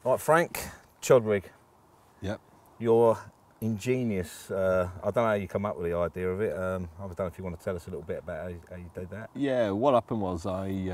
Right, Frank, Chod Rig. Yep. You're ingenious. I don't know how you come up with the idea of it. I don't know if you want to tell us a little bit about how you did that. Yeah, what happened was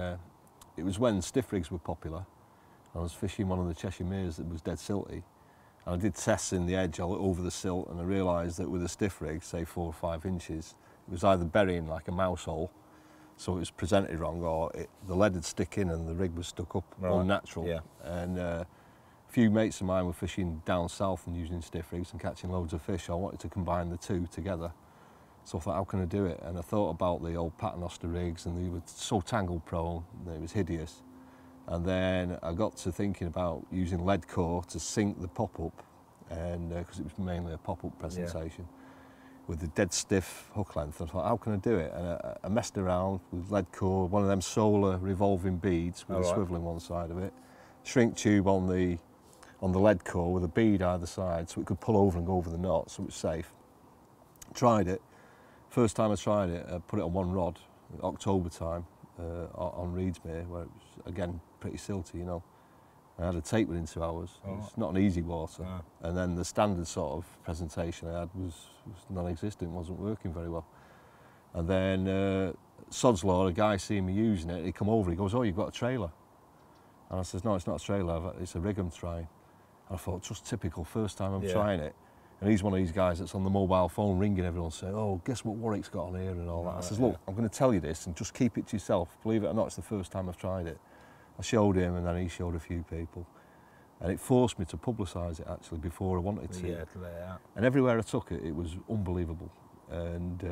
it was when stiff rigs were popular. I was fishing one of the Cheshire Meres that was dead silty. And I did tests in the edge all over the silt, and I realised that with a stiff rig, say 4 or 5 inches, it was either burying like a mouse hole, so it was presented wrong, or the lead would stick in and the rig was stuck up, unnatural. Yeah. And a few mates of mine were fishing down south and using stiff rigs and catching loads of fish. I wanted to combine the two together. So I thought, how can I do it? And I thought about the old paternoster rigs, and they were so tangle prone, and it was hideous. And then I got to thinking about using lead core to sink the pop-up, and because it was mainly a pop-up presentation, with the dead stiff hook length. I thought, how can I do it? And I messed around with lead core, one of them solar revolving beads with a swivel in one side of it, shrink tube on the lead core with a bead either side, so it could pull over and go over the knot, so it was safe. Tried it. First time I tried it, I put it on one rod, October time, on Reedsmere, where it was, again, pretty silty, you know. I had a take within 2 hours. It's not an easy water. No. And then the standard sort of presentation I had was non-existent, wasn't working very well. And then Sod's Law, a guy seeing me using it, he come over, he goes, "Oh, you've got a trailer." And I says, "No, it's not a trailer, it's a rig I'm trying." And I thought, just typical, first time I'm trying it. And he's one of these guys that's on the mobile phone ringing everyone saying, "Oh, guess what Warwick's got on here," and all that. I says, "Look, I'm going to tell you this and just keep it to yourself. Believe it or not, it's the first time I've tried it." I showed him, and then he showed a few people. And it forced me to publicise it, actually, before I wanted to. Yeah, to lay it out. And everywhere I took it, it was unbelievable. And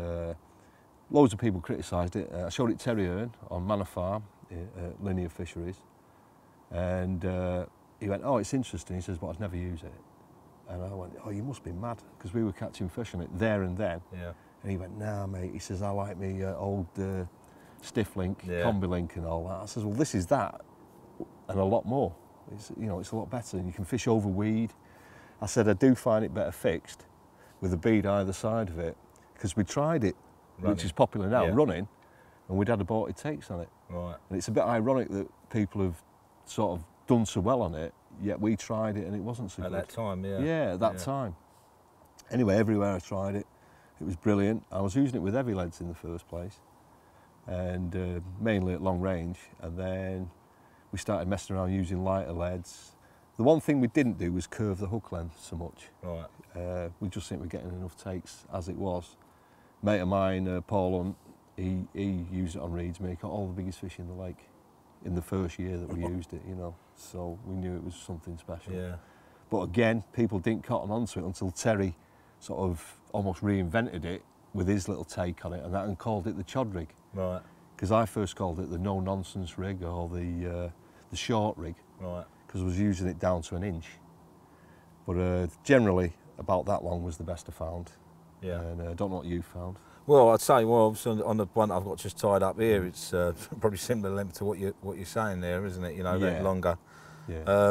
loads of people criticised it. I showed it Terry Hearn on Manor Farm, Linear Fisheries. And he went, "Oh, it's interesting." He says, "But I'd never use it." And I went, "Oh, you must be mad," because we were catching fish on it there and then. Yeah. And he went, "Nah, mate." He says, "I like me old stiff link, combi link and all that." I says, "Well, this is that and a lot more. It's, you know, it's a lot better, and you can fish over weed." I said, "I do find it better fixed with a bead either side of it, because we tried it, which is popular now, running, and we'd had aborted takes on it." Right. And it's a bit ironic that people have sort of done so well on it, yet we tried it and it wasn't so good. At that time, yeah. Yeah, at that time. Anyway, everywhere I tried it, it was brilliant. I was using it with heavy leads in the first place, and mainly at long range, and then we started messing around using lighter leads. The one thing we didn't do was curve the hook length so much. Right. We just think we're getting enough takes as it was. Mate of mine, Paul Hunt, he used it on Reedsmere. He caught all the biggest fish in the lake in the first year that we used it, you know. So we knew it was something special. Yeah. But again, people didn't cotton onto it until Terry sort of almost reinvented it with his little take on it, and called it the Chod Rig. Right. Because I first called it the no-nonsense rig, or the short rig. Right. Because I was using it down to an inch. But generally, about that long was the best I found. Yeah. And I don't know what you found. Well, I'd say, well, on the one I've got just tied up here, it's probably similar length to what you're saying there, isn't it? You know, that longer. Yeah.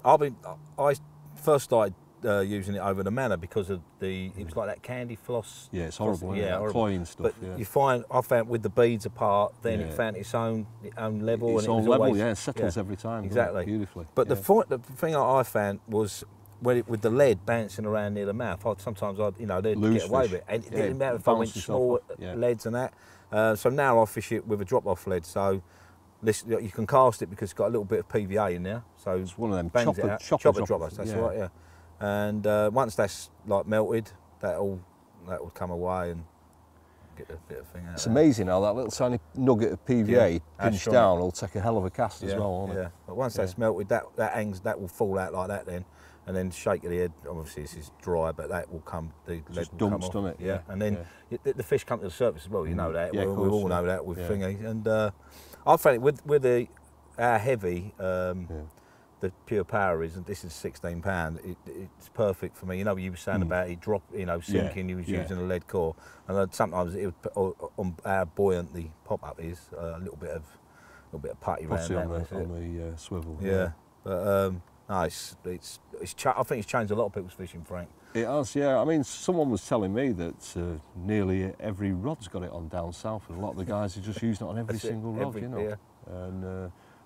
I first started using it over the Manor because of it was like that candy floss. Yeah, it's horrible. Yeah, horrible. Cloying stuff. But I found with the beads apart, then it found its own level. Its own level, it settles every time. Exactly. Beautifully. But the thing I found was, with the lead bouncing around near the mouth, sometimes I'd get away with it, and it didn't matter if I went small leads and that. So now I fish it with a drop-off lead. So you can cast it because it's got a little bit of PVA in there. So it's one of them chopper droppers. That's right. Yeah. And once that's like melted, that'll come away and get a bit of thing out. It's amazing how that little tiny nugget of PVA pinched down will take a hell of a cast as well, won't it? Yeah. But once that's melted, that will fall out like that then. And then shake of the head, obviously this is dry, but that will come, the lead just will dumps, come off. doesn't it? Yeah, and then the fish come to the surface as well, you know that. Yeah, we all know that with thingy. And I found it with our heavy, the pure power is, and this is £16, it's perfect for me. You know what you were saying about it sinking, you was using a lead core. And sometimes it would, on how buoyant the pop-up is, a little bit of putty around that. on the swivel. Yeah. But, no, I think it's changed a lot of people's fishing, Frank. It has, yeah. I mean, someone was telling me that nearly every rod's got it on down south, and a lot of the guys are just using it on every single rod, you know. Yeah. And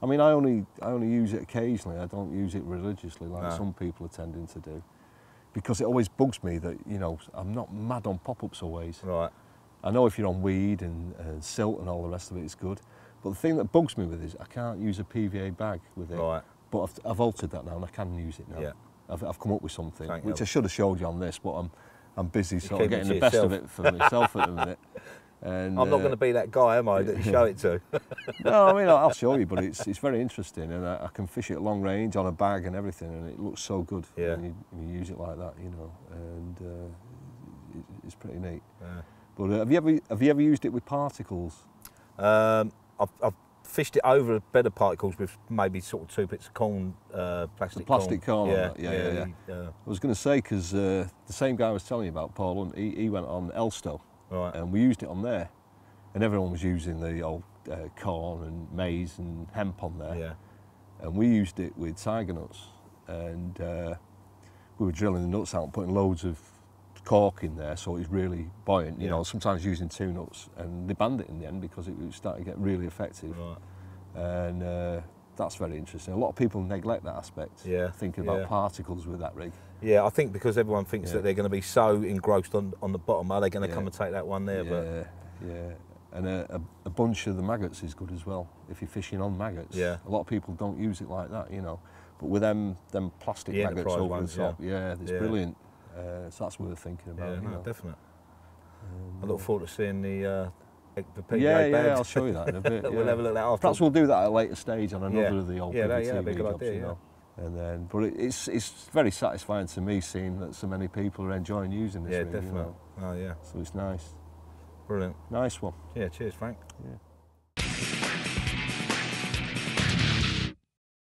I mean, I only use it occasionally. I don't use it religiously like No. some people are tending to do, because it always bugs me that, you know, I'm not mad on pop-ups always. Right. I know if you're on weed and silt and all the rest of it, it's good. But the thing that bugs me with it is I can't use a PVA bag with it. Right. But I've altered that now and I can use it now. Yeah. I've come up with something, Thank which you. I should have showed you on this, but I'm busy sort of keep it getting to the best of yourself. it for myself at the minute. And, I'm not going to be that guy, am I, that you show it to? No, I mean, I'll show you, but it's very interesting, and I can fish it at long range on a bag and everything, and it looks so good when you use it like that, you know, and it's pretty neat. Yeah. But have you ever used it with particles? I've fished it over a bed of particles with maybe sort of 2 bits of corn, plastic corn. Yeah. I was going to say, because the same guy I was telling you about, Paul Hunt, he went on Elstow. Right. And we used it on there, and everyone was using the old corn and maize and hemp on there. Yeah. And we used it with tiger nuts, and we were drilling the nuts out and putting loads of cork in there, so it was really buoyant. You know, sometimes using 2 nuts, and they banned it in the end because it was starting to get really effective. Right. And that's very interesting. A lot of people neglect that aspect. Yeah. Thinking about particles with that rig. Yeah, I think because everyone thinks that they're going to be so engrossed on the bottom, are they going to come and take that one there? Yeah. And a bunch of the maggots is good as well, if you're fishing on maggots. Yeah. A lot of people don't use it like that, you know. But with them plastic maggots over ones, the top, it's brilliant. So that's worth thinking about. Yeah, you know. Definitely. I look forward to seeing the PGA yeah, bags. I'll show you that in a bit. We'll have a look at that after. Perhaps we'll do that at a later stage on another of the old Bivvy.TV that'd be a good jobs, idea, you know. And then, but it's very satisfying to me seeing that so many people are enjoying using this rig, definitely. you know. Oh, yeah. So it's nice. Brilliant. Nice one. Yeah, cheers, Frank. Yeah.